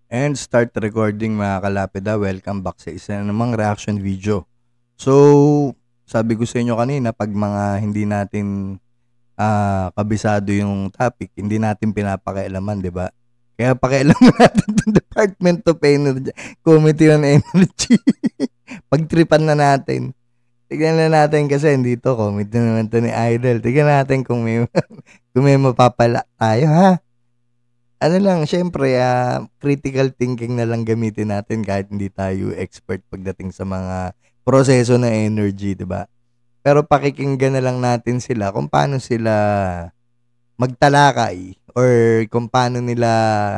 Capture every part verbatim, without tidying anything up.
And start recording mga kalapida. Welcome back sa isa na namang reaction video. So, sabi ko sa inyo kanina, pag mga hindi natin uh, kabisado yung topic, hindi natin pinapakialaman, di ba? Kaya pakialaman natin yung Department of Energy, Committee on Energy. Pagtripan na natin. Tignan na natin kasi dito, committee naman to ni Idol. Tignan natin kung may, kung may mapapala tayo, ha? Ano lang, syempre, uh, critical thinking na lang gamitin natin kahit hindi tayo expert pagdating sa mga proseso na energy, di ba? Pero pakikinggan na lang natin sila kung paano sila magtalakay or kung paano nila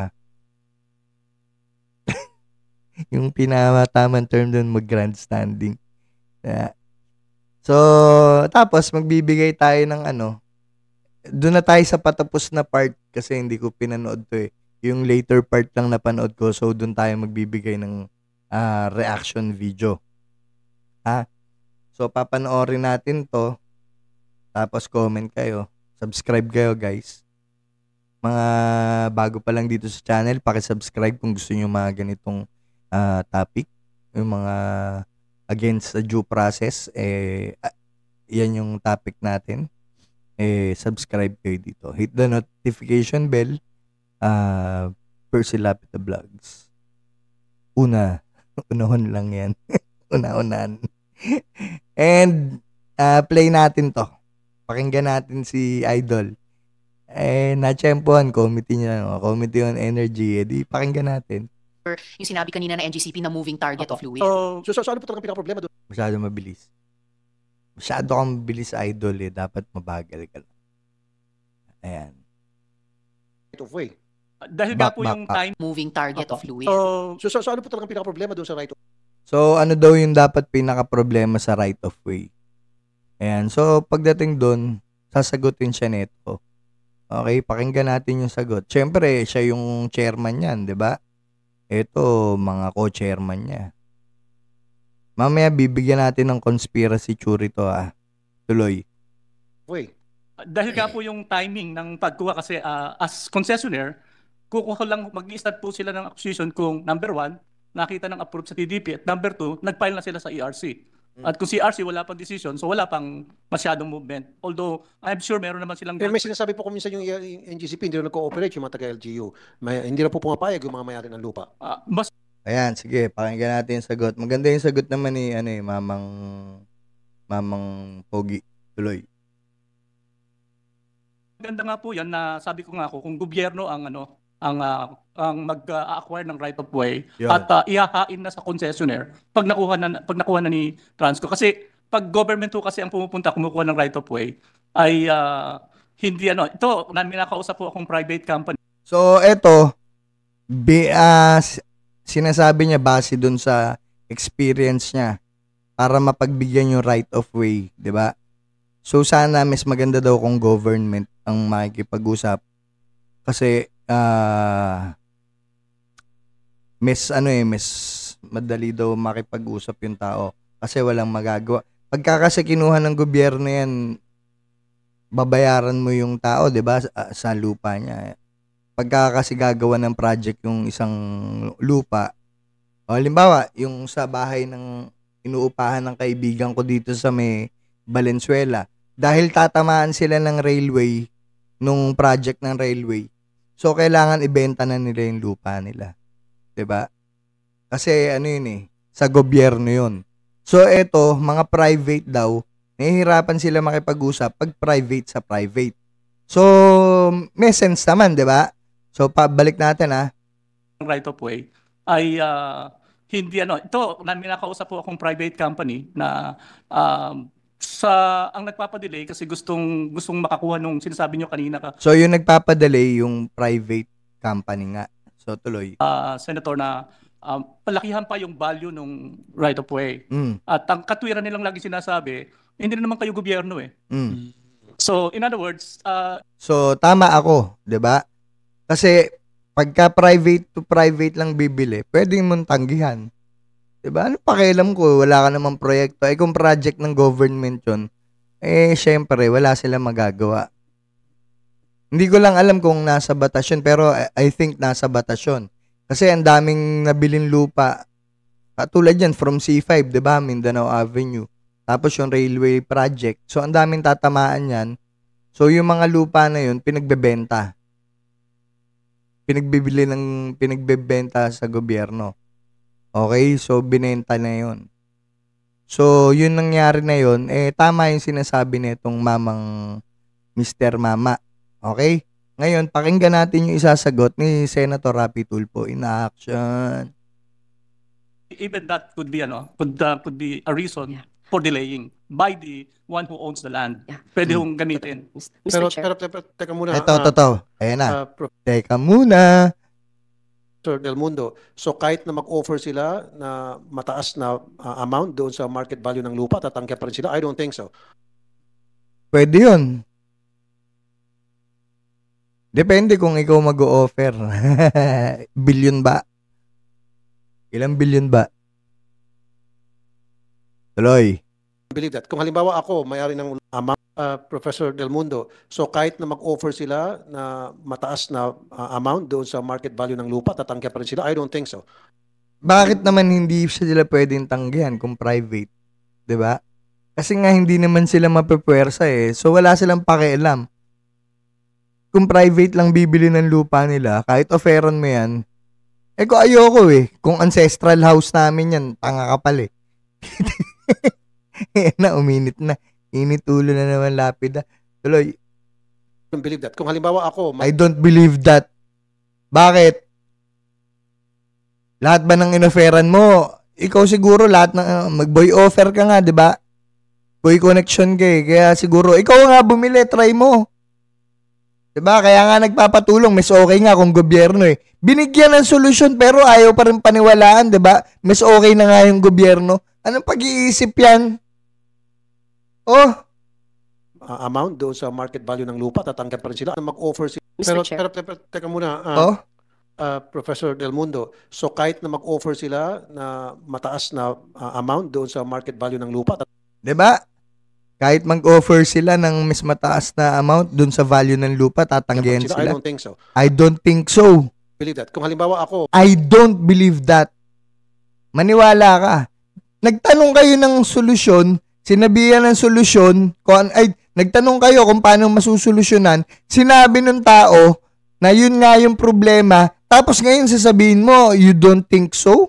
yung pinamatamang term doon, mag-grandstanding. Yeah. So, tapos magbibigay tayo ng ano, doon na tayo sa patapos na part kasi hindi ko pinanood to eh. Yung later part lang napanood ko. So, doon tayo magbibigay ng uh, reaction video. Ha? So, papanoorin natin to. Tapos, comment kayo. Subscribe kayo, guys. Mga bago pa lang dito sa channel, pakisubscribe kung gusto nyo mga ganitong uh, topic. Yung mga against the due process. Eh, uh, yan yung topic natin. Eh, subscribe kayo dito. Hit the notification bell. Uh, Percy Lapita Vlogs. Una. Unahon lang yan. Una-unan. And, uh, play natin to. Pakinggan natin si Idol. Eh, na-champuan, committee niya, no? Committee on Energy. Eh, di, pakinggan natin. Yung sinabi kanina na N G C P na moving target Apo. of fluid. So, so, so, so ano po talagang pinaka-problema doon? Masyado mabilis. Masyado kang bilis, Idol, eh. Dapat mabagal ka lang. Ayan. Right of way. Dahil Back, nga po back, yung back. time Moving target Apo. of fluid. So, so, so, so, ano po talagang pinaka-problema doon sa right of way? So, ano daw yung dapat pinaka-problema sa right of way? Ayan. So, pagdating doon, sasagutin siya nito. Okay, pakinggan natin yung sagot. Siyempre, siya yung chairman yan, di ba? Ito, mga co-chairman niya. Mamaya, bibigyan natin ng conspiracy theory to, ah. Tuloy. Way. dahil nga po yung timing ng pagkuha kasi uh, as concessionaire, kukuha lang, mag-i-start po sila ng acquisition kung number one, nakita ng approve sa T D P at number two, nag-file na sila sa E R C. At kung si E R C wala pang decision, so wala pang masyadong movement. Although, I'm sure meron naman silang... Pero may sinasabi po kung minsan yung N G C P, hindi na nag-cooperate yung mga taga-L G U. May, hindi na po pumapayag yung mga mayari ng lupa. Uh, mas Ayan, sige, pakinggan natin yung sagot. Maganda yung sagot naman ni ano eh, Mamang Mamang Pogi. Tuloy. maganda nga po yan na sabi ko nga ako, kung gobyerno ang ano, ang uh, ang mag-acquire ng right of way Yun. at uh, ihahain na sa concessionaire pag nakuha na pag nakuha na ni Transco, kasi pag government po kasi ang pumupunta kumukuha ng right of way ay uh, hindi ano, ito namin nakausap po akong private company. So, eto, bi, uh, sinasabi niya base dun sa experience niya para mapagbigyan yung right of way, di ba? So, sana mas maganda daw kung government ang makikipag-usap kasi uh, mas ano eh, mas madali daw makipag-usap yung tao kasi walang magagawa. Pagka kasi kinuha ng gobyerno yan, babayaran mo yung tao, di ba, sa, sa lupa niya. Pagka kasi gagawa ng project yung isang lupa, o halimbawa, yung sa bahay ng inuupahan ng kaibigan ko dito sa may Valenzuela, dahil tatamaan sila ng railway, nung project ng railway, so kailangan ibenta na nila yung lupa nila. Diba? Kasi ano yun eh, sa gobyerno yun. So eto, mga private daw, nahihirapan sila makipag-usap pag private sa private. So, may sense naman, diba? So, pabalik natin ah. Right of way ay uh, hindi ano, ito namin nakausap po akong private company na um, sa ang nagpapadelay kasi gustong gustong makakuha nung sinasabi nyo kanina ka So, yung nagpapadelay yung private company nga. So, tuloy. uh, Senator na um, palakihan pa yung value ng right of way. Mm. At ang katwiran nilang lagi sinasabi, hindi na naman kayo gobyerno eh. Mm. So, in other words, uh, So, tama ako, 'di ba? Kasi pagka private to private lang bibili, pwedeng mong tanggihan. 'Di ba? Ano pakialam ko, wala ka namang proyekto. Eh kung project ng government 'yon, eh syempre wala silang magagawa. Hindi ko lang alam kung nasa batas yun, pero I, I think nasa batas yun. Kasi ang daming nabiling lupa. Katulad yan, from C five, di ba? Mindanao Avenue. Tapos yung railway project. So, ang daming tatamaan yan. So, yung mga lupa na yun, pinagbebenta. Pinagbibili ng, pinagbebenta sa gobyerno. Okay? So, binenta na yun. So, yun nangyari na yun, eh, tama yung sinasabi nitong mamang mister Mama. Okay? Ngayon, pakinggan natin yung isasagot ni Senator Rapi Tulfo in action. Even that could be ano, could uh, could be a reason Yeah. for delaying by the one who owns the land. Yeah. Pwede hong gamitin. Mister Pero, Chair. pero, pero, teka muna, Ito, ah, ito, ito. Ayan na. ah, Teka muna. Professor Del Mundo. So kahit na mag-offer sila na mataas na ah, amount doon sa market value ng lupa, tatangkap pa rin sila? I don't think so. Pwede yun. Depende kung ikaw mag-o-offer. Billion ba? Ilang billion ba? Tuloy. I believe that. Kung halimbawa ako, may-ari ng amount, ah, Professor Del Mundo, so kahit na mag-offer sila na mataas na ah, amount doon sa market value ng lupa, tatangkap pa rin sila? I don't think so. Bakit naman hindi sila pwedeng tanggihan kung private? 'Di ba? Kasi nga hindi naman sila mapepwersa eh. So wala silang pakialam. Kung private lang bibili ng lupa nila, kahit offeran mo yan, eh ko ayoko eh. Kung ancestral house namin yan, tanga ka pala eh. Eh na, uminit na. Init ulo na naman lapida. Tuloy, I don't believe that. Kung halimbawa ako, I may, don't believe that. Bakit? Lahat ba ng inofferan mo, ikaw siguro lahat ng uh, mag-boy offer ka nga, 'di ba? Boy connection ka eh. Kaya siguro ikaw nga bumili, try mo. 'Di ba? Kaya nga nagpapatulong, mas okay nga kung gobyerno eh. Binigyan ng solusyon pero ayaw pa rin paniwalaan, 'di ba? Mas okay na nga yung gobyerno. Anong pag-iisip 'yan? Oh, ah, amount doon sa market value ng lupa, tatangkap pa rin sila. Mag-offer sila. Mister Pero, Chair. pero, pero, teka muna, ah, oh. ah, Professor Del Mundo. So kahit na mag-offer sila na mataas na ah, amount doon sa market value ng lupa, 'Di ba? Kahit mag-offer sila ng mas mataas na amount dun sa value ng lupa, tatanggihan tatangkap pa rin sila. sila? I don't think so. I don't think so. Believe that. Kung halimbawa ako, I don't believe that. Maniwala ka. Nagtanong kayo ng solusyon, sinabihan ng solusyon, kung, ay, nagtanong kayo kung paano masusolusyonan, sinabi ng tao na yun nga yung problema, tapos ngayon sasabihin mo, you don't think so?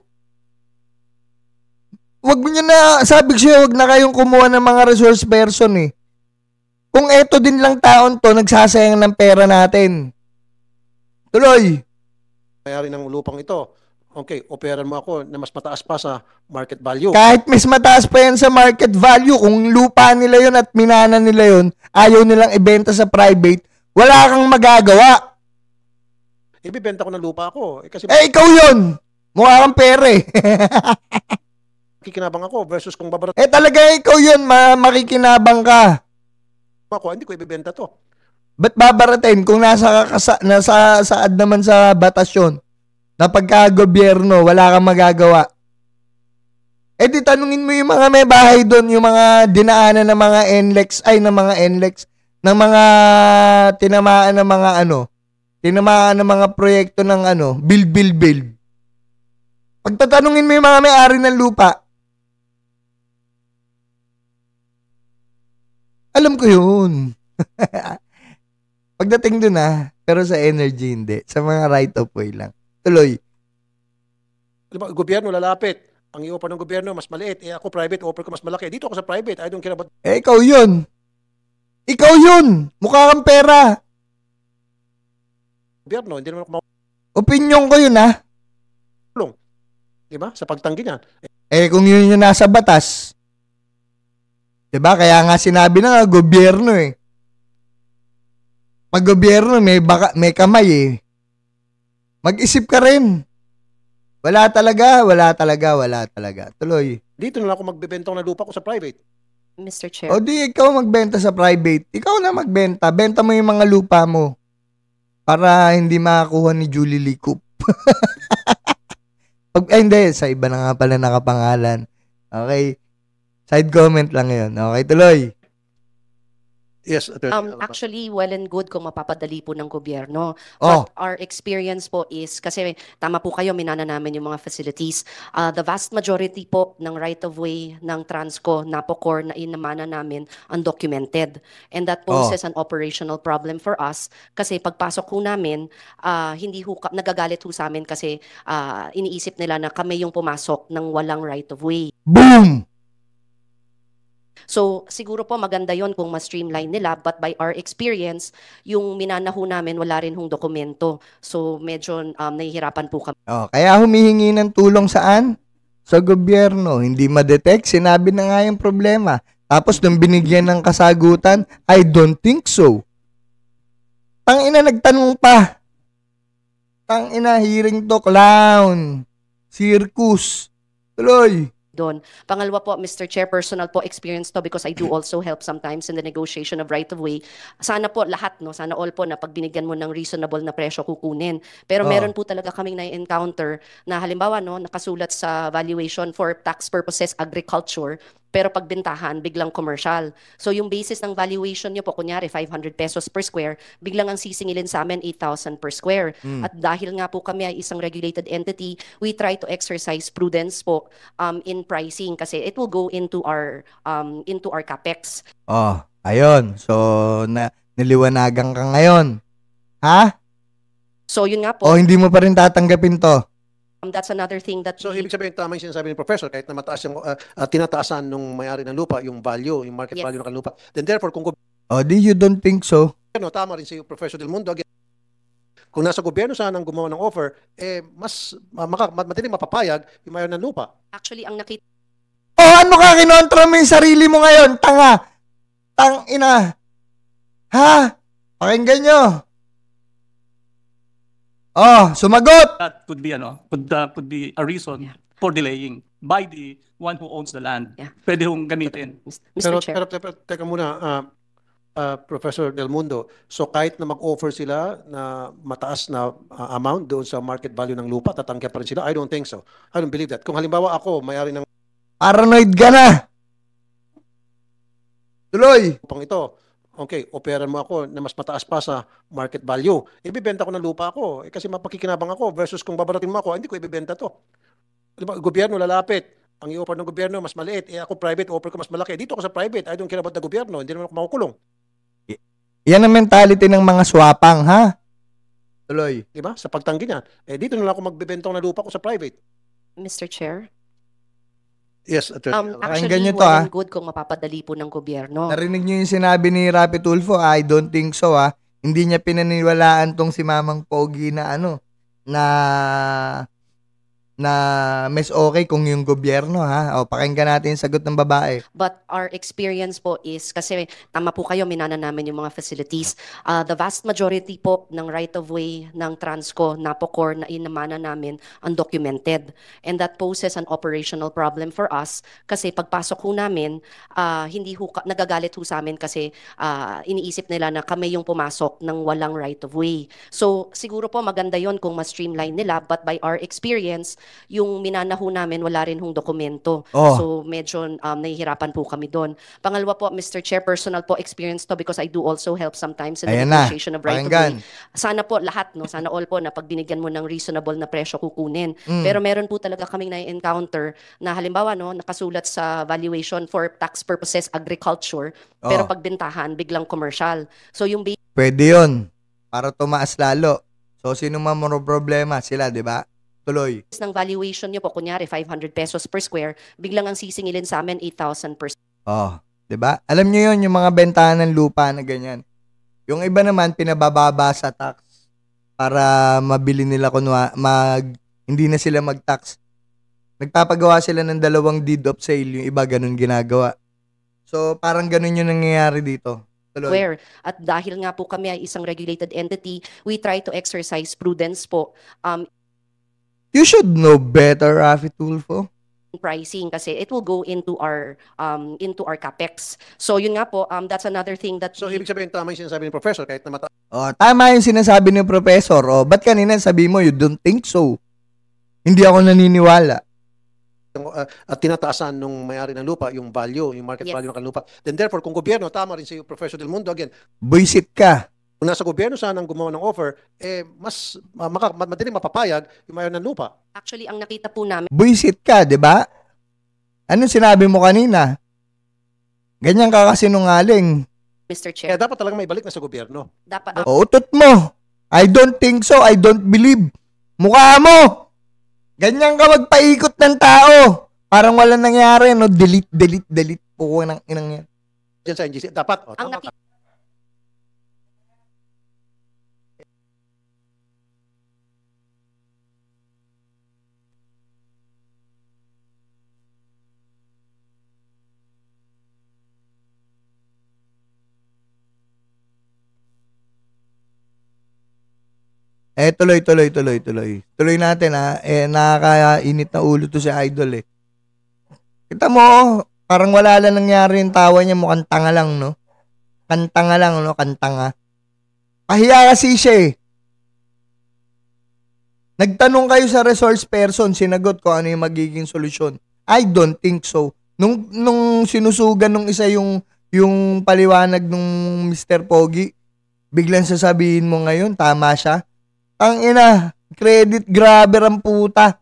Wag mo nyo na, sabi ko siya, wag na kayong kumuha ng mga resource person eh. Kung eto din lang taon to, nagsasayang ng pera natin. Tuloy. may-ari ng lupang ito, okay, operan mo ako na mas mataas pa sa market value. Kahit mas mataas pa yan sa market value, kung lupa nila yun at minana nila yun, ayaw nilang ibenta sa private, wala kang magagawa. Ibibenta ko ng lupa ako. Eh, kasi Eh, ikaw yun. Mukha kang pere. kikinabang ako versus kung babarat Eh, talaga ikaw yun. Ma makikinabang ka. ako, hindi ko ibibenta to. Ba't babaratin kung nasa, kasa, nasa saad naman sa batas yun? Na pagka-gobyerno, wala kang magagawa. Eh di tanungin mo yung mga may bahay doon, yung mga dinaanan ng mga N L E X, ay ng mga N L E X, ng mga tinamaan ng mga ano, tinamaan ng mga proyekto ng ano, build, build, build. Pagtatanungin mo yung mga may-ari ng lupa, alam ko yun. Pagdating doon ah, pero sa energy hindi. Sa mga right of way lang. Tuloy. Diba, gobyerno lalapit. Ang i-offer ng gobyerno mas maliit. Eh ako private, offer ko mas malaki. Dito ako sa private. I don't care about Eh, ikaw yun. Ikaw yun. Mukha kang pera. gobyerno. Hindi naman ako Opinyon ko yun ah. makulong. Diba? Sa pagtanggi niyan. Eh, kung yun yung nasa batas. Diba? Kaya nga sinabi na nga, gobyerno eh. Pag gobyerno, may, baka, may kamay eh. Mag-isip ka rin. Wala talaga, wala talaga, wala talaga. Tuloy. Dito na lang ako magbebenta ng lupa ko sa private. Mister Chair. O di, ikaw magbenta sa private. Ikaw na magbenta. Benta mo yung mga lupa mo. Para hindi makakuha ni Julie Lee Coop. Pag, ay, hindi. Sa iba na nga pala nakapangalan. Okay. Side comment lang yun. Okay, tuloy. Yes, Attorney Um, Alaba. actually, well and good kung mapapadali po ng gobyerno. Oh. But our experience po is, kasi tama po kayo, minana namin yung mga facilities. Uh, the vast majority po ng right-of-way ng Transco, Napocor, na inamana namin, undocumented. And that poses an operational problem for us kasi pagpasok ho namin, uh, hindi ho, ka- nagagalit ho sa amin kasi uh, iniisip nila na kami yung pumasok ng walang right-of-way. Boom! So, siguro po maganda yon kung ma-streamline nila, but by our experience, yung minanaho namin, wala rin hong dokumento. So, medyo um, nahihirapan po kami. Oh, kaya humihingi ng tulong saan? Sa gobyerno. Hindi ma-detect. Sinabi na nga yung problema. Tapos nung binigyan ng kasagutan, I don't think so. Tangina, nagtanong pa. Tangina, hearing to, clown. Circus. Tuloy. Doon. Pangalawa po, Mister Chair, personal po experience to because I do also help sometimes in the negotiation of right-of-way. Sana po lahat, no? Sana all po na pag binigyan mo ng reasonable na presyo kukunin. Pero Oh. meron po talaga kaming na-encounter na halimbawa, no, nakasulat sa valuation for tax purposes agriculture, pero pagbintahan, biglang commercial. So yung basis ng valuation nyo po, kunyari five hundred pesos per square, biglang ang sisingilin sa amin eight thousand per square. Mm. At dahil nga po kami ay isang regulated entity, we try to exercise prudence po um, in pricing kasi it will go into our um, into our capex. Oh, ayun. So, na niliwanagan ka ngayon. Ha? So yun nga po, O hindi mo pa rin tatanggapin to? um, that's another thing that So, we- ibig sabihin, tama yung sinasabi ni Professor, kahit na mataas yung, uh, uh, tinataasan nung may-ari ng lupa, yung value, yung market Yes. value ng lupa. Then therefore, kung O di you don't think so? gobyerno, tama rin si Professor Del Mundo, again, kung nasa gobyerno sana ang gumawa ng offer, eh, mas uh, maka, madaling mapapayag yung may-ari ng lupa. actually ang nakita O ano ka, kinontra mo yung sarili mo ngayon? Tanga! Tang ina! Ha? Pakinggan nyo! Oh, sumagot! That could be ano, could uh, could be a reason Yeah. for delaying by the one who owns the land. Yeah. Pwede hong gamitin. Mister Pero, Chair. pero, pero teka muna, uh, uh, Professor Del Mundo, so kahit na mag-offer sila na mataas na uh, amount doon sa market value ng lupa, tatanggihan pa rin sila? I don't think so. I don't believe that. Kung halimbawa ako, may-ari ng Paranoid ka na! Tuloy! lupang ito, okay, operan mo ako na mas mataas pa sa market value. Ibibenta ko ng lupa ako eh, kasi mapakikinabang ako versus kung babaratin mo ako, hindi ko ibibenta to. Diba, gobyerno lalapit. Ang i-offer ng gobyerno mas maliit. Eh ako private, offer ko mas malaki. Dito ako sa private. I don't care about the gobyerno. Hindi naman ako makukulong. Yan ang mentality ng mga swapang, ha? Tuloy. Di ba? Sa pagtanggi niya. Eh dito na lang ako magbebenta ng lupa ko sa private. Mister Chair. Yes, Attorney. Um, Alaba. actually, Pakinggan nyo to, well ah. and good kung mapapadali po ng gobyerno. Narinig niyo yung sinabi ni Rapi Tulfo? I don't think so, ha? Hindi niya pinaniwalaan tong si Mamang Pogi na ano, na na mas okay kung yung gobyerno, ha? O, pakinggan natin yung sagot ng babae. But our experience po is, kasi tama po kayo, minana namin yung mga facilities. Uh, the vast majority po ng right-of-way ng Transco, Napocor, na inamana namin, undocumented. And that poses an operational problem for us kasi pagpasok ho namin, uh, hindi ho, ka- nagagalit ho sa amin kasi uh, iniisip nila na kami yung pumasok ng walang right-of-way. So, siguro po maganda yon kung ma-streamline nila, but by our experience, yung minanaho namin, wala rin hong dokumento. Oh. So, medyo um, nahihirapan po kami doon. Pangalawa po, Mister Chair, personal po experience to because I do also help sometimes in the Ayan na. negotiation of right-of-way. Pakinggan. Sana po lahat, no? Sana all po na pag binigyan mo ng reasonable na presyo kukunin. Mm. Pero meron po talaga kaming na-encounter na halimbawa, no, nakasulat sa valuation for tax purposes agriculture, pero Oh. pagbintahan, biglang commercial. So, yung Pwede yun. Para tumaas lalo. So, sino man mo problema? Sila, di ba? Tuloy. basis ng valuation nyo po, kunyari five hundred pesos per square, biglang ang sisingilin sa amin eight thousand per Oh, 'di ba? Alam niyo 'yon, yung mga bentahan ng lupa na ganyan. Yung iba naman pinabababa sa tax para mabili nila kunwa mag hindi na sila mag-tax. Nagpapagawa sila ng dalawang deed of sale, yung iba ganun ginagawa. So, parang ganun yung nangyayari dito. Tuloy. square. At dahil nga po kami ay isang regulated entity, we try to exercise prudence po um, You should know better, Rafi Tulfo. in pricing kasi it will go into our um, into our capex. So yun nga po, um, that's another thing that So, we- ibig sabihin, tama yung sinasabi ni Professor, kahit na mataas Oh, tama yung sinasabi ni Professor. Oh, ba't kanina sabi mo you don't think so? Hindi ako naniniwala. yung, uh, at tinataasan nung may-ari ng lupa, yung value, yung market Yes. value ng lupa. Then therefore, kung gobyerno, tama rin si Professor Del Mundo, again, Buisit ka. kung nasa gobyerno sana ang gumawa ng offer, eh, mas uh, maka, madaling mapapayag yung may-ari ng lupa. Actually, ang nakita po namin, Buisit ka, di ba? Anong sinabi mo kanina? Ganyan ka kasi nungaling. Mister Kaya Chair, dapat talaga may balik na sa gobyerno. dapat, uh, O, utot mo. I don't think so. I don't believe. Mukha mo. Ganyan ka magpaikot ng tao. Parang wala nangyari, no? Delete, delete, delete. Puko ng inang yan. Diyan sa N G C, dapat. Oh, ang tama nakita ka. Eh, tuloy, tuloy, tuloy, tuloy. Tuloy natin, ha? Eh, nakakainit na ulo to si Idol, eh. Kita mo, parang wala lang nangyari yung tawa niya. Mukhang tanga lang, no? Kantanga lang, no? Kantanga. Pahiya kasi siya, eh. Nagtanong kayo sa resource person, sinagot ko ano yung magiging solusyon. I don't think so. Nung, nung sinusugan nung isa yung, yung paliwanag nung Mister Pogi, biglang sasabihin mo ngayon, tama siya. Ang ina, credit grabber ang puta.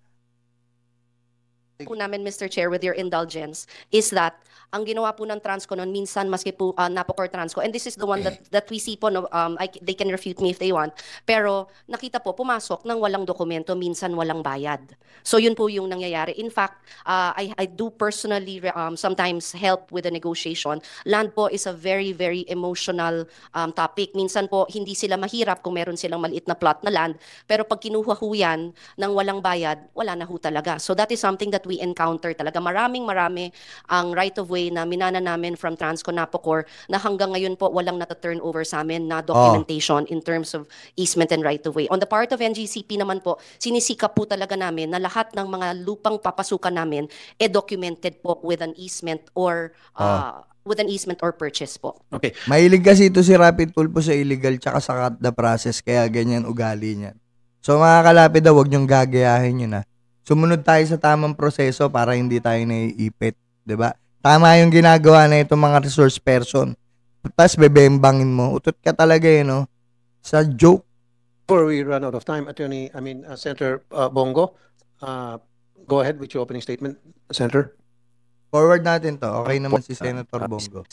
po namin, Mister Chair, with your indulgence, is that ang ginawa po ng Transco noon, minsan maski po uh, Napocor Transco, and this is the one that that we see po, no, um, I, they can refute me if they want, pero nakita po, pumasok ng walang dokumento, minsan walang bayad. So yun po yung nangyayari. In fact, uh, I, I do personally um, sometimes help with the negotiation. Land po is a very, very emotional um, topic. Minsan po, hindi sila mahirap kung meron silang maliit na plot na land, pero pag kinuha ho yan ng walang bayad, wala na ho talaga. So that is something that we encounter talaga. Maraming marami ang right-of-way na minana namin from Transco Napocor na hanggang ngayon po walang nata-turn over sa amin na documentation in terms of easement and right-of-way. On the part of N G C P naman po, sinisikap po talaga namin na lahat ng mga lupang papasukan namin e documented po with an easement or uh, with an easement or purchase po. Okay. Mahilig kasi ito si Rapid Tulfo sa illegal tsaka sa cut the process, kaya ganyan ugali niyan. So mga kalapid daw, huwag niyong gagayahin yun, ha. Sumunod tayo sa tamang proseso para hindi tayo naiipit, 'di ba? Tama yung ginagawa na itong mga resource person. Tapos bebembangin mo. Utot ka talaga, eh, no? Sa joke. Before we run out of time, Attorney, I mean, uh, Senator uh, Bongo, uh, go ahead with your opening statement, Senator. Forward natin to. Okay naman si Senator Bongo.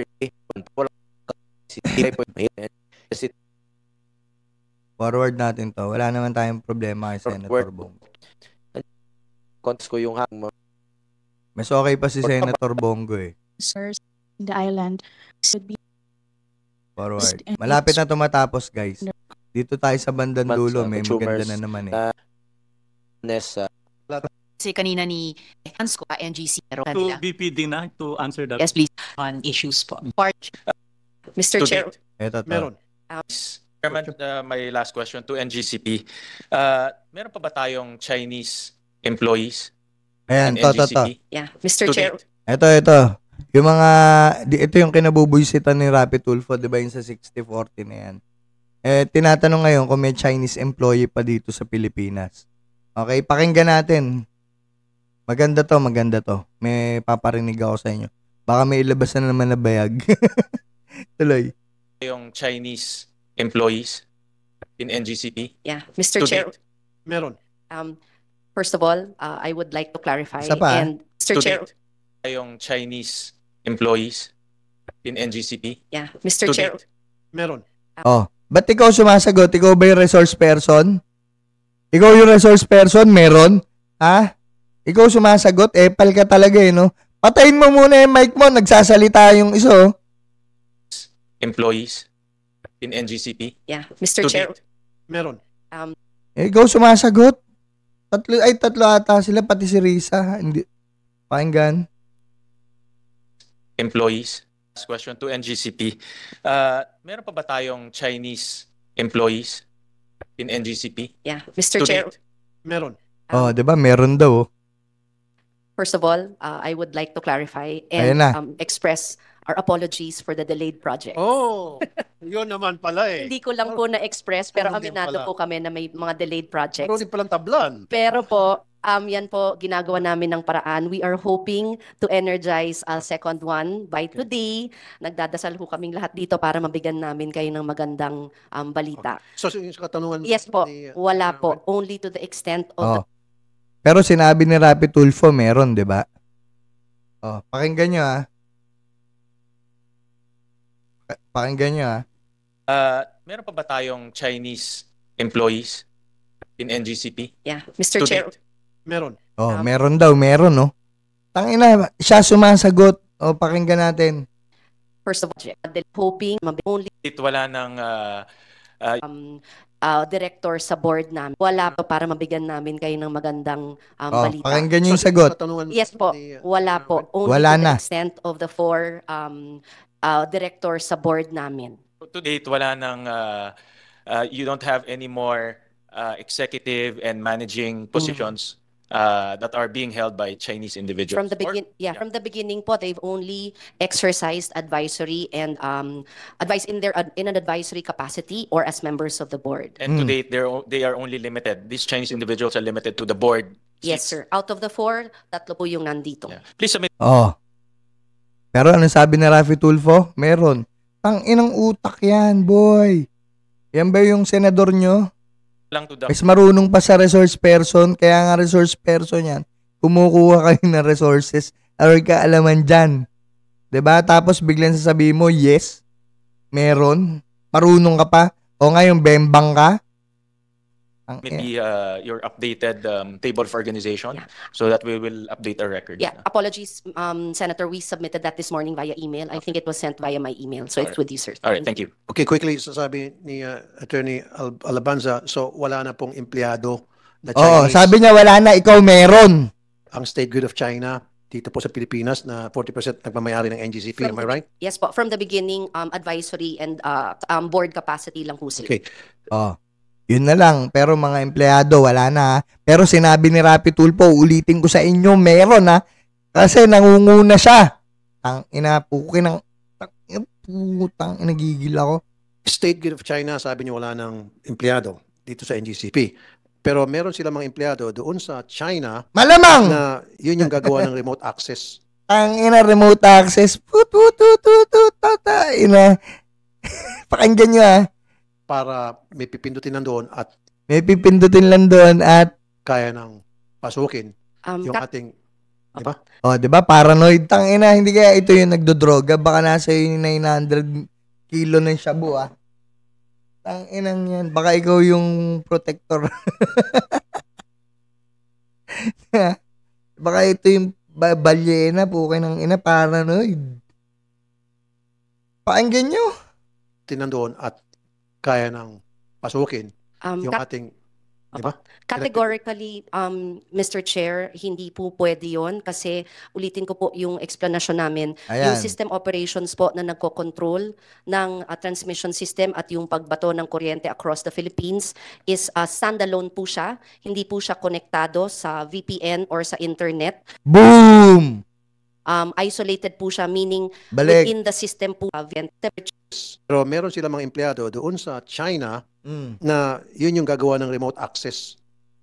Forward natin to. Wala naman tayong problema kay Senator Bongo. Kontes ko yung hang Mas okay pa si Senator Bongo, eh. Sirs in the island should be Forward. Malapit na tumatapos, guys. Dito tayo sa bandang dulo. May maganda na naman, eh. Nessa. Kasi kanina ni Hans ko, N G C, meron To kanila. B P D na to answer that. Yes, please. On issues po. Part, Mister To Chair, date. Eto to. Meron. Chairman, uh, my last question to N G C P. Uh, meron pa ba tayong Chinese employees Ayan, in to, to, N G C to. P? yeah, Mister To Chair, date. Ito, ito. Yung mga, di- ito yung kinabubuisitan ni Rapid Tulfo, di ba yung sa sixty forty na yan. Eh, tinatanong ngayon kung may Chinese employee pa dito sa Pilipinas. Okay, pakinggan natin. Maganda to, maganda to. May paparinig ako sa inyo. Baka may ilabas na naman na bayag. Tuloy. Yung Chinese employees in N G C P? yeah, Mister To Chair, date. Meron. um, first of all, uh, I would like to clarify, Isa pa, and Mister To Chair, date. Yung Chinese employees in N G C P? yeah, Mister To Chair, date. Meron. Oh, ba't ikaw sumasagot? Ikaw ba yung resource person? Ikaw yung resource person? Meron? Ha? Ikaw sumasagot? Epal ka talaga, eh, no? Patayin mo muna yung mic mo. Nagsasalita yung isa, oh. Employees in N G C P? yeah, Mister To Chair, date. Meron. Eh, ikaw sumasagot. Tatlo, ay, tatlo ata sila, pati si Risa. Hindi. Pakinggan. Employees? Last question to N G C P. Uh, meron pa ba tayong Chinese employees in N G C P? yeah, Mister To Chair, date. Meron. Oh, 'di ba? Meron daw, oh. first of all, uh, I would like to clarify Ayan and na. um, express our apologies for the delayed project. Oh, yun naman pala eh. Hindi ko lang po na-express, pero Ganun din aminado pala. po kami na may mga delayed projects. Meron din palang tablan. Pero po, Um, yan po, ginagawa namin ng paraan. We are hoping to energize a second one by today. Nagdadasal ho kaming lahat dito para mabigyan namin kayo ng magandang um, balita. So, so yung katanungan Yes po, ni, uh, wala Senator po. Wen, Only to the extent of the Oh. Pero sinabi ni Rapi Tulfo, meron, di ba? Oh, pakinggan nyo ah. Pa- Pakinggan nyo ah. Uh, meron pa ba tayong Chinese employees in N G C P yeah, Mister to Chair. date? meron. Oh, Um, meron daw, meron, no? Tangina, siya sumasagot. O, pakinggan natin. First of all, they're hoping mabi- only It wala ng uh, um, uh, director sa board namin. Wala po para mabigyan namin kayo ng magandang um, Oh, balita. pakinggan nyo yung So, sagot. katanungan Yes po, ni, uh, wala Senator po. Wen, Only Wala to the na. extent of the four um, uh, directors sa board namin. to date wala ng uh, uh, you don't have any more uh, executive and managing positions uh, that are being held by Chinese individuals. From the Or- begin, yeah, yeah. from the beginning po, they've only exercised advisory and um, advice in their in an advisory capacity or as members of the board. and to Mm. date they're o- they are only limited. These Chinese individuals are limited to the board. Yes, seats. sir. Out of the four, tatlo po yung nandito. Yeah. Please submit Oh. Pero ano sabi ni Rafi Tulfo? Meron. Tang inang utak yan, boy. Yan ba yung senador nyo? lang to the Mas marunong pa sa resource person, kaya nga resource person yan. Kumukuha kayo ng resources or kaalaman dyan. Diba? Tapos biglang sasabihin mo, yes, meron. Marunong ka pa. O ngayon, bembang ka. Ang maybe uh, your updated um, table of organization Yeah. so that we will update our records. Yeah, apologies, um, Senator. We submitted that this morning via email. I think it was sent via my email, so it's Alright. with you, sir. All right, thank you. Okay, quickly, sasabi ni uh, Attorney Al- Alabanza, so wala na pong empleyado na Oo, Chinese, sabi niya wala na, ikaw meron. ang State Grid of China dito po sa Pilipinas na forty percent nagmamayari ng N G C P. Am I right? Yes po, from the beginning, um, advisory and uh, um, board capacity lang po sila. Okay. Oh. Yun na lang. Pero mga empleyado, wala na. ha. Pero sinabi ni Rapi Tulfo, ulitin ko sa inyo, meron ha. Kasi nangunguna siya. Tang ina, pukin ng... Tang ina, putang ina, gigil ako. State Grid of China, sabi niyo wala ng empleyado dito sa N G C P. Pero meron sila mga empleyado doon sa China Malamang! na yun yung gagawa ng remote access. Tang ina, remote access. Put, put, put, put, put, tata, ina. Pakinggan nyo ha. Para may pipindutin nandoon at May pipindutin lang doon at... kaya ng pasukin Um, yung kat- ating, di ba? Oh, di ba? Paranoid. Tang ina, hindi kaya ito yung nagdodroga. Baka nasa yung nine hundred kilo ng shabu ah. Tang inang yan. Baka ikaw yung protector. Baka ito yung ba- balyena po kayo ng ina. Paranoid. Pakinggan nyo. tinandoon at kaya ng pasukin um, yung kat- ating, di ba? Categorically, um, Mister Chair, hindi po pwede yon kasi ulitin ko po yung explanation namin. Ayan. Yung system operations po na nagko-control ng uh, transmission system at yung pagbato ng kuryente across the Philippines is uh, standalone po siya. Hindi po siya konektado sa V P N or sa internet. Boom! Um, isolated po siya, meaning Balik. within the system po. Uh, temperature. Pero meron sila mga empleyado doon sa China Mm. na yun yung gagawa ng remote access.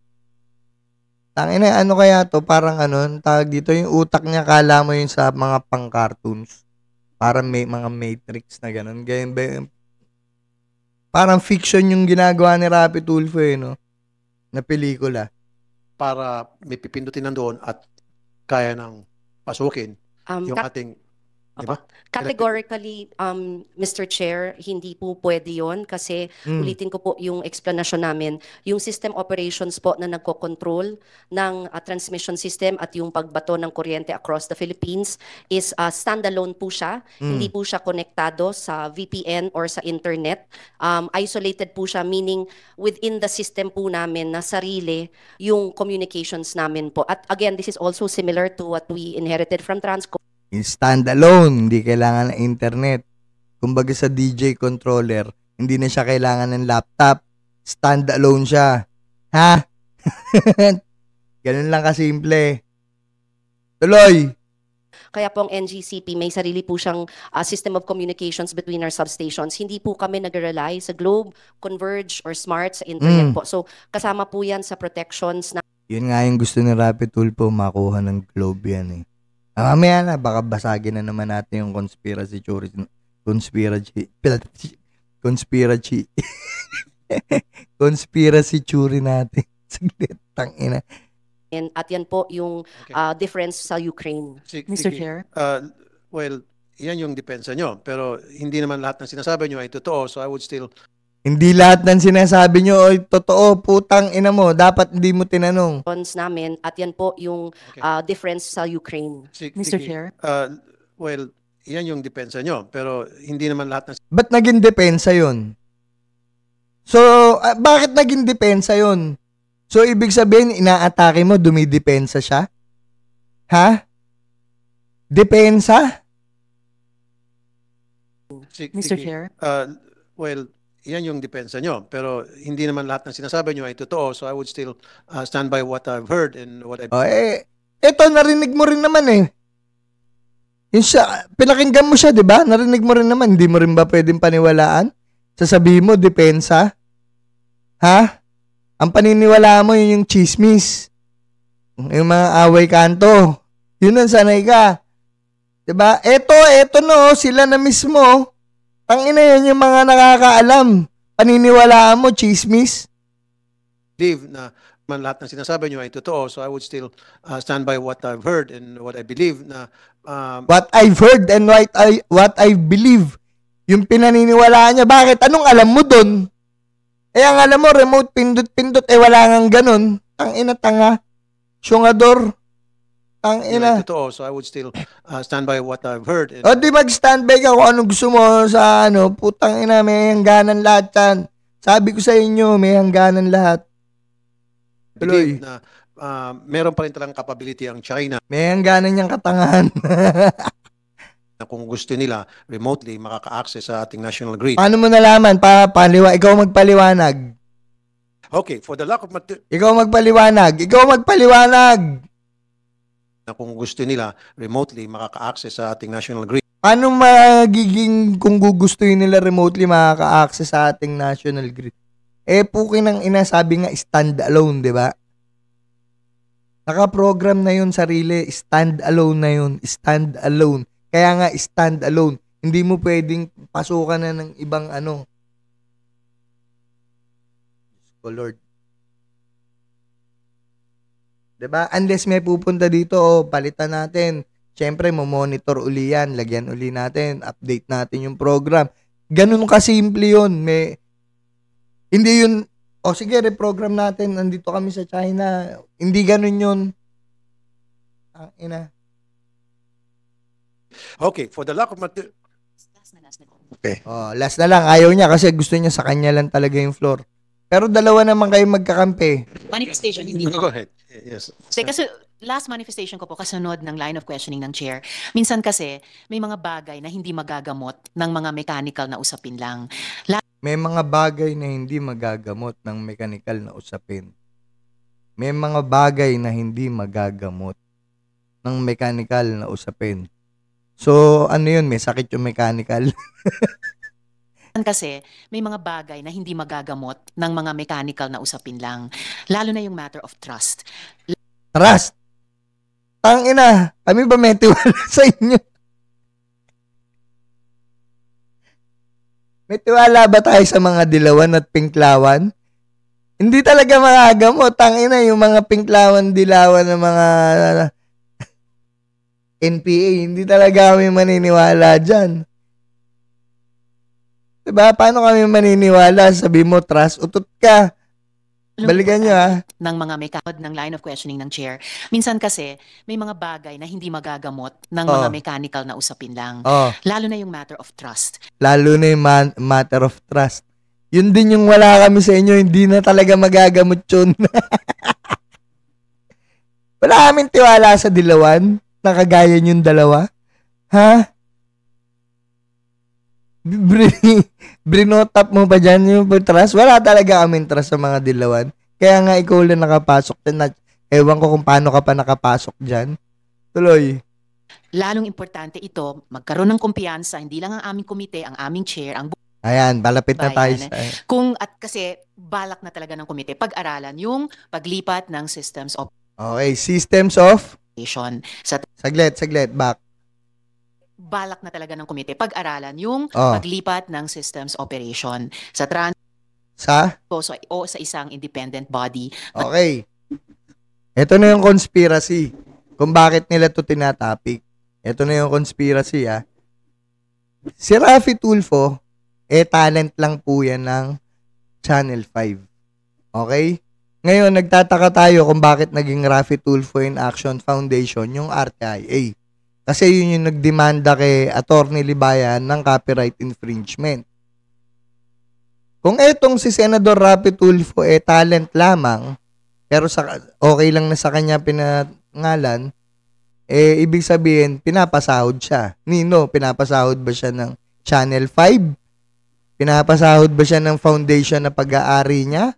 Tangina, ano kaya to? Parang ano, ang tawag dito, yung utak niya, kala mo yun sa mga pang-cartoons. Parang may mga Matrix na ganun. Ganyan ba yun? Parang fiction yung ginagawa ni Rapi Tulfo eh, no? Na pelikula. Para may pipindutin nandoon at kaya ng pasukin Um, yung kat- ating, di ba? Categorically, um, Mister Chair, hindi po pwede yon kasi Mm. ulitin ko po yung explanation namin. Yung system operations po na nagko-control ng uh, transmission system at yung pagbato ng kuryente across the Philippines is uh, standalone po siya. Mm. Hindi po siya konektado sa V P N or sa internet. Um, isolated po siya, meaning within the system po namin na sarili yung communications namin po. At again, this is also similar to what we inherited from Transco. Yung standalone, hindi kailangan ng internet. Kumbaga sa D J controller, hindi na siya kailangan ng laptop. Standalone siya. Ha? Ganun lang kasimple. Tuloy! Kaya po ang N G C P may sarili po siyang uh, system of communications between our substations. Hindi po kami nag-rely sa Globe, Converge, or Smart sa internet Mm. po. So kasama po yan sa protections na Yun nga yung gusto ni Rapi Tulfo, makuha ng globe yan eh. Ah, mamaya na, baka basagin na naman natin yung conspiracy theory. Conspiracy. Conspiracy. Conspiracy theory natin. Saglit, tangina. And, at yan po yung Okay. ah, difference sa Ukraine. Sig- Mister sige. Chair. Uh, well, yan yung depensa nyo. Pero hindi naman lahat ng sinasabi nyo ay totoo. So I would still Hindi lahat ng sinasabi nyo, oy, totoo, putang ina mo, dapat hindi mo tinanong. Response namin at yan po yung Okay. ah, difference sa Ukraine. Sig- Mister sige. Chair. Uh, well, yan yung depensa nyo. Pero hindi naman lahat ng Ba't naging depensa yun? So, ah, bakit naging depensa yun? So, ibig sabihin, inaatake mo, dumidepensa siya? Ha? Depensa? Sig- Mister sige. Chair. Uh, well, yan yung depensa nyo. Pero hindi naman lahat ng sinasabi nyo ay totoo. So I would still uh, stand by what I've heard and what I've... O, eh, eto, narinig mo rin naman eh. Yung siya, pinakinggan mo siya, di ba? Narinig mo rin naman. Hindi mo rin ba pwedeng paniwalaan? Sasabihin mo, depensa? Ha? Ang paniniwala mo, yun yung chismis. Yung mga away kanto. Yun ang sanay ka. Di ba? Eto, eto no, sila na mismo. Tangina yan yung mga nakakaalam. Paniniwalaan mo, chismis. believe na man lahat ng sinasabi nyo ay totoo. So I would still uh, stand by what I've heard and what I believe na um, What I've heard and what I what I believe. Yung pinaniniwalaan niya. Bakit? Anong alam mo dun? Eh, ang alam mo, remote pindot-pindot, eh, wala ngang ganun. Tangina, tanga. Syungador. yun ay Tangina. totoo. So I would still uh, stand by what I've heard. And O, di mag-standby ka kung anong gusto mo sa ano. Putang ina, may hangganan lahat yan. Sabi ko sa inyo, may hangganan lahat. Tuloy. believe na uh, meron pa rin talagang capability ang China May hangganan niyang katangahan. na kung gusto nila remotely makaka-access sa ating national grid. Paano mo nalaman? Pa, paliwa, ikaw magpaliwanag. Okay, for the lack of mate- Ikaw magpaliwanag. Ikaw magpaliwanag. na kung gusto nila remotely makaka-access sa ating national grid. Paano magiging kung gugustuhin nila remotely makaka-access sa ating national grid? Eh, pukin ng ina, sabi nga stand alone, di ba? Naka-program na yun sarili. Stand alone na yun. Stand alone. Kaya nga, stand alone. Hindi mo pwedeng pasukan na ng ibang ano. Oh Lord. Diba? Unless may pupunta dito, oh, palitan natin. Siyempre, mo-monitor uli yan. Lagyan uli natin. Update natin yung program. Ganun kasimple yun. May, hindi yun, oh sige, reprogram natin. Nandito kami sa China. Hindi ganun yun. Ang ina. Okay, for the lack of mate- Last na, last na. Oh, last na lang. Ayaw niya kasi gusto niya sa kanya lang talaga yung floor. Pero dalawa naman kayo magkakampi. Manifestation, hindi Go po. ahead. Yes. Kasi, kasi last manifestation ko po kasunod ng line of questioning ng chair. Minsan kasi may mga bagay na hindi magagamot ng mga mechanical na usapin lang. May mga bagay na hindi magagamot ng mechanical na usapin. May mga bagay na hindi magagamot ng mechanical na usapin. So, ano yun? May sakit yung mechanical. Minsan kasi may mga bagay na hindi magagamot ng mga mechanical na usapin lang. Lalo na yung matter of trust. Trust. Tangina, kami ba may tiwala sa inyo? May tiwala ba tayo sa mga dilawan at pinklawan? Hindi talaga magagamot. Tangina, yung mga pinklawan, dilawan ng mga N P A, hindi talaga kami maniniwala dyan. Diba? Paano kami maniniwala? Sabi mo, trust, utot ka. Balikan nyo, ha? Ng mga mechanical ng line of questioning ng chair. Minsan kasi may mga bagay na hindi magagamot ng mga Oh. mechanical na usapin lang. Oh. Lalo na yung matter of trust. Lalo na yung man- matter of trust. Yun din yung wala kami sa inyo, hindi na talaga magagamot yun. Wala kaming tiwala sa dilawan, nakagaya yung dalawa. Ha? Brin- Brinotap mo pa dyan yung trust? Wala talaga kaming trust sa mga dilawan. Kaya nga ikaw lang nakapasok dyan. Ewan ko kung paano ka pa nakapasok dyan. Tuloy. Lalong importante ito, magkaroon ng kumpiyansa, hindi lang ang aming komite, ang aming chair, ang bu- Ayan, balapit na tayo Bayan. sa... Kung at kasi balak na talaga ng komite pag-aralan yung paglipat ng systems Okay, systems of... operation sa Saglit, saglit, back. balak na talaga ng komite pag-aralan yung Oh. paglipat ng systems operation sa transco Sa? so- o sa isang independent body. Okay. Ito na yung conspiracy. Kung bakit nila to tinatapik. Ito na yung conspiracy, ah. Si Raffy Tulfo, eh talent lang po yan ng Channel five. Okay? Ngayon, nagtataka tayo kung bakit naging Raffy Tulfo in Action Foundation yung R T I A. Kasi yun yung nagdemanda kay Attorney Libayan ng copyright infringement. Kung etong si Senador Raffy Tulfo eh talent lamang, pero sa, okay lang na sa kanya pinangalan, eh ibig sabihin, pinapasahod siya. Nino, pinapasahod ba siya ng Channel five? Pinapasahod ba siya ng foundation na pag-aari niya?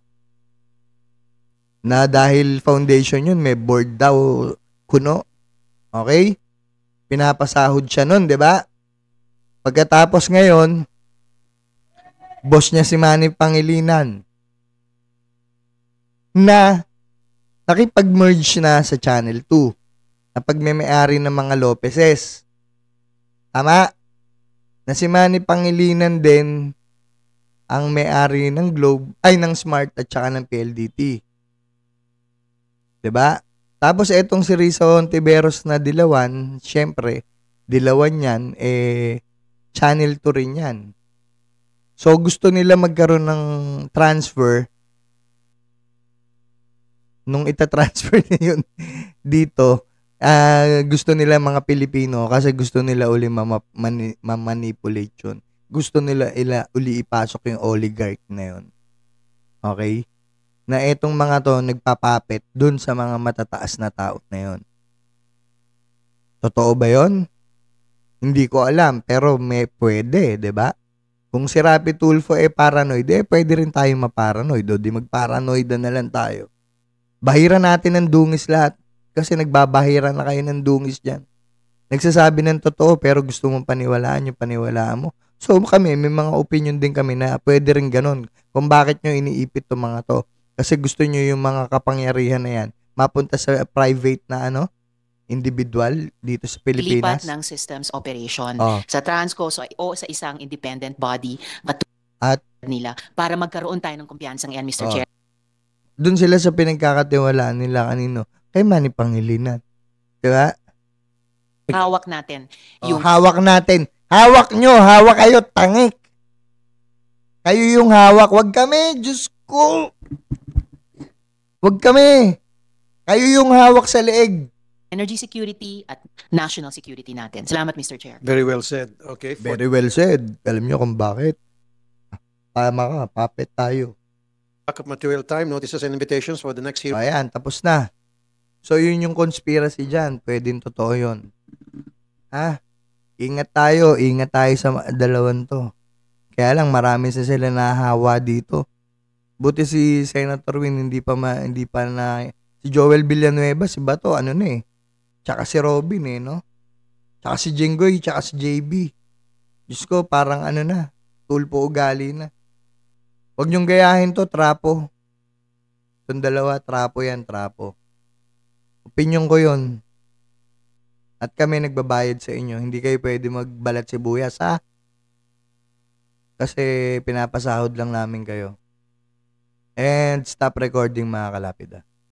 Na dahil foundation yun, may board daw kuno. Okay? Pinapasahod siya nun, di ba? Pagkatapos ngayon, boss niya si Manny Pangilinan na nakipag-merge na sa Channel two na pagmemayari ng mga Lopezes. Tama? Na si Manny Pangilinan din ang may-ari ng Globe, ay ng Smart at saka ng P L D T. Diba? Tapos etong si Risa Hontiveros na Dilawan, syempre, Dilawan yan, eh, Channel two rin yan. So, gusto nila magkaroon ng transfer nung itatransfer na yun dito, uh, gusto nila mga Pilipino kasi gusto nila uli ma-manipulate yun. Gusto nila ila, uli ipasok yung oligarch na yun. Okay? Na etong mga to nagpapapit dun sa mga matataas na tao na yun. Totoo ba yun? Hindi ko alam, pero may pwede, di ba? Kung si Raffy Tulfo eh paranoid, eh pwede rin tayo maparanoid o di magparanoid na lang tayo. Bahira natin ng dungis lahat kasi nagbabahira na kayo ng dungis dyan. Nagsasabi ng totoo pero gusto mong paniwalaan yung paniwalaan mo. So kami, may mga opinion din kami na pwede rin ganun. Kung bakit nyo iniipit to mga to. Kasi gusto nyo yung mga kapangyarihan na yan mapunta sa private na ano, individual dito sa Pilipinas. Lipat ng systems operation Oh. sa Transco so, o sa isang independent body At nila para magkaroon tayo ng kumpiyansang yan, Mister Oh. Chair. dun sila sa pinagkakatiwalaan nila kanino. Kay Manny Pangilinan. Diba? Hawak natin Oh, yung hawak natin. Hawak nyo. Hawak kayo. Tangik. Kayo yung hawak. Wag kami. Diyos ko. Wag kami. Kayo yung hawak sa leeg. energy security at national security natin. Salamat, Mister Chair. Very well said. Okay. For Very well said. Alam nyo kung bakit. Tama ka. Papet tayo. backup material time, notices and invitations for the next hearing. Ayan. Tapos na. So, yun yung conspiracy dyan. Pwedeng totoo yun. Ha? Ingat tayo. Ingat tayo sa dalawan to. Kaya lang, marami sa sila nahawa dito. Buti si Senator Win, hindi pa ma, hindi pa na, si Joel Villanueva, si Bato, ano na eh. Tsaka si Robin eh, no? Tsaka si Jenggoy, tsaka si J B. Diyos ko, parang ano na, tulpo ugali na. Huwag niyong gayahin to, trapo. Itong dalawa, trapo yan, trapo. Opinion ko yun. At kami nagbabayad sa inyo. Hindi kayo pwede magbalat sibuyas, ha? Kasi pinapasahod lang namin kayo. And stop recording, mga kalapida.